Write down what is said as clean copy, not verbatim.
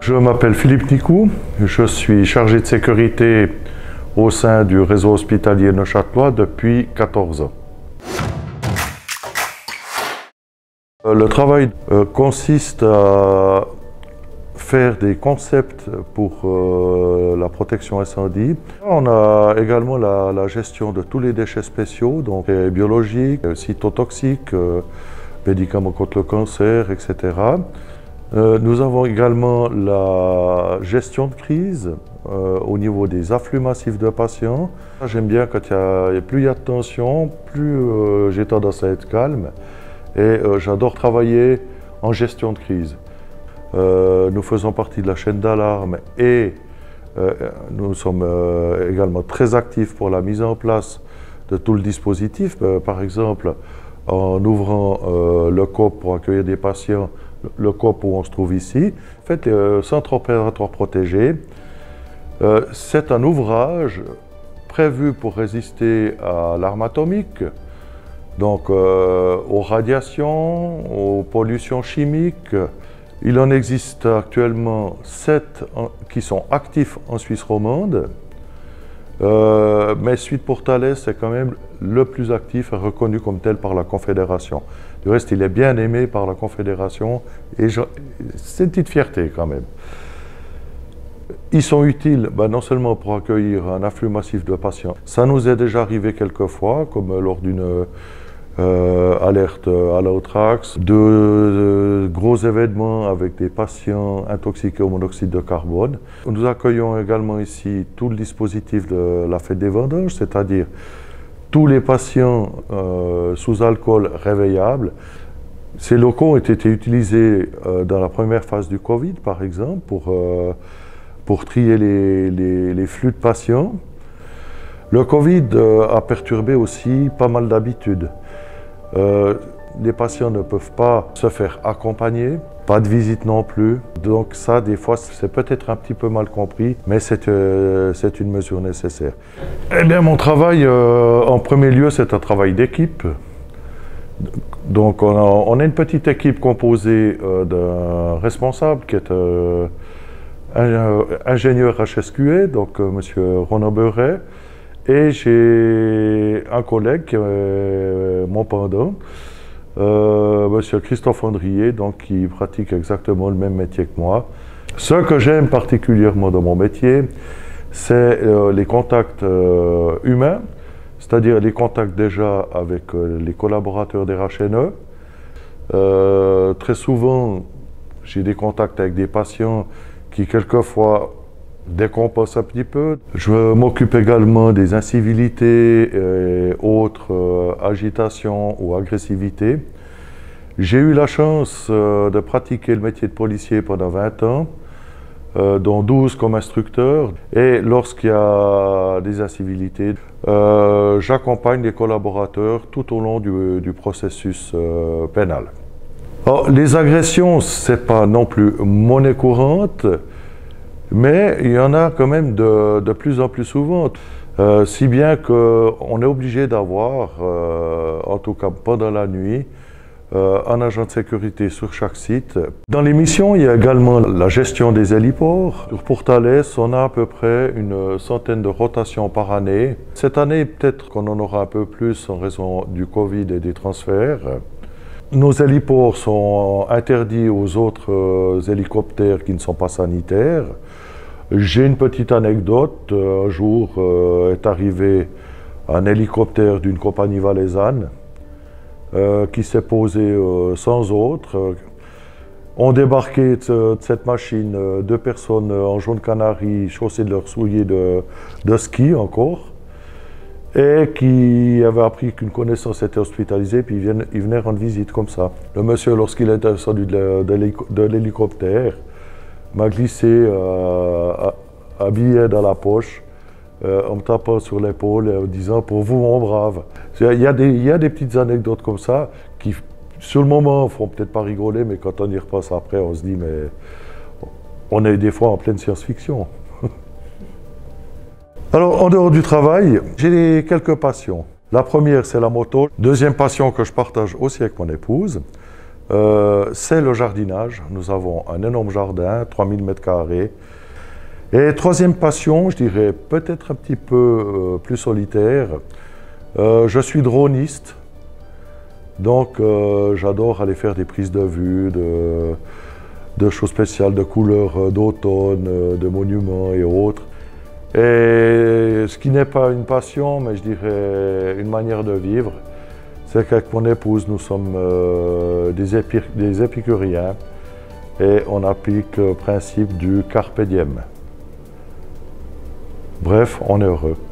Je m'appelle Philippe Nicou, je suis chargé de sécurité au sein du réseau hospitalier neuchâtelois depuis 14 ans. Le travail consiste à faire des concepts pour la protection incendie. On a également la gestion de tous les déchets spéciaux, donc biologiques, cytotoxiques, médicaments contre le cancer, etc. Nous avons également la gestion de crise au niveau des afflux massifs de patients. J'aime bien quand plus il y a de tension, plus j'ai tendance à être calme et j'adore travailler en gestion de crise. Nous faisons partie de la chaîne d'alarme et nous sommes également très actifs pour la mise en place de tout le dispositif. Par exemple, en ouvrant le COP pour accueillir des patients, le COP où on se trouve ici. En fait, le centre opératoire protégé, c'est un ouvrage prévu pour résister à l'arme atomique, donc aux radiations, aux pollutions chimiques. Il en existe actuellement 7 qui sont actifs en Suisse romande, mais Suite pour Thales c'est quand même le plus actif et reconnu comme tel par la Confédération. Du reste, il est bien aimé par la Confédération et c'est une petite fierté quand même. Ils sont utiles non seulement pour accueillir un afflux massif de patients. Ça nous est déjà arrivé quelques fois, comme lors d'une alerte à l'Autrax, de gros événements avec des patients intoxiqués au monoxyde de carbone. Nous accueillons également ici tout le dispositif de la fête des vendanges, c'est-à-dire tous les patients sous alcool réveillables. Ces locaux ont été utilisés dans la première phase du Covid, par exemple, pour trier les flux de patients. Le Covid a perturbé aussi pas mal d'habitudes. Les patients ne peuvent pas se faire accompagner, pas de visite non plus. Donc ça, des fois, c'est peut-être un petit peu mal compris, mais c'est une mesure nécessaire. Eh bien, mon travail, en premier lieu, c'est un travail d'équipe. Donc on a une petite équipe composée d'un responsable qui est ingénieur HSQE, donc monsieur Ronan Beuret, et j'ai un collègue qui est mon pendant, monsieur Christophe Andrier, donc qui pratique exactement le même métier que moi. Ce que j'aime particulièrement dans mon métier, c'est les contacts humains, c'est-à-dire les contacts déjà avec les collaborateurs des RHNE. Très souvent, j'ai des contacts avec des patients qui quelquefois décompensent un petit peu. Je m'occupe également des incivilités et autres agitations ou agressivités. J'ai eu la chance de pratiquer le métier de policier pendant 20 ans, dont 12 comme instructeur. Et lorsqu'il y a des incivilités, j'accompagne les collaborateurs tout au long du processus pénal. Alors, les agressions, ce n'est pas non plus monnaie courante, mais il y en a quand même de plus en plus souvent. Si bien qu'on est obligé d'avoir, en tout cas pendant la nuit, un agent de sécurité sur chaque site. Dans les missions, il y a également la gestion des héliports. Pour Thales, on a à peu près une centaine de rotations par année. Cette année, peut-être qu'on en aura un peu plus en raison du Covid et des transferts. Nos héliports sont interdits aux autres hélicoptères qui ne sont pas sanitaires. J'ai une petite anecdote. Un jour est arrivé un hélicoptère d'une compagnie valaisanne qui s'est posé sans autre. On débarquait de cette machine 2 personnes en jaune canari, chaussées de leurs souliers de ski encore, et qui avaient appris qu'une connaissance était hospitalisée, puis ils venaient rendre visite comme ça. Le monsieur, lorsqu'il est descendu de l'hélicoptère, m'a glissé un billet dans la poche, en me tapant sur l'épaule et en disant « pour vous, mon brave ». Il y a des petites anecdotes comme ça qui, sur le moment, ne font peut-être pas rigoler, mais quand on y repasse après, on se dit « mais on est des fois en pleine science-fiction ». Alors, en dehors du travail, j'ai quelques passions. La première, c'est la moto. Deuxième passion que je partage aussi avec mon épouse, c'est le jardinage. Nous avons un énorme jardin, 3000 mètres carrés. Et troisième passion, je dirais peut-être un petit peu plus solitaire, je suis droniste. Donc j'adore aller faire des prises de vue, de choses spéciales, de couleurs d'automne, de monuments et autres. Et ce qui n'est pas une passion, mais je dirais une manière de vivre, c'est qu'avec mon épouse, nous sommes des épicuriens et on applique le principe du carpe diem. Bref, on est heureux.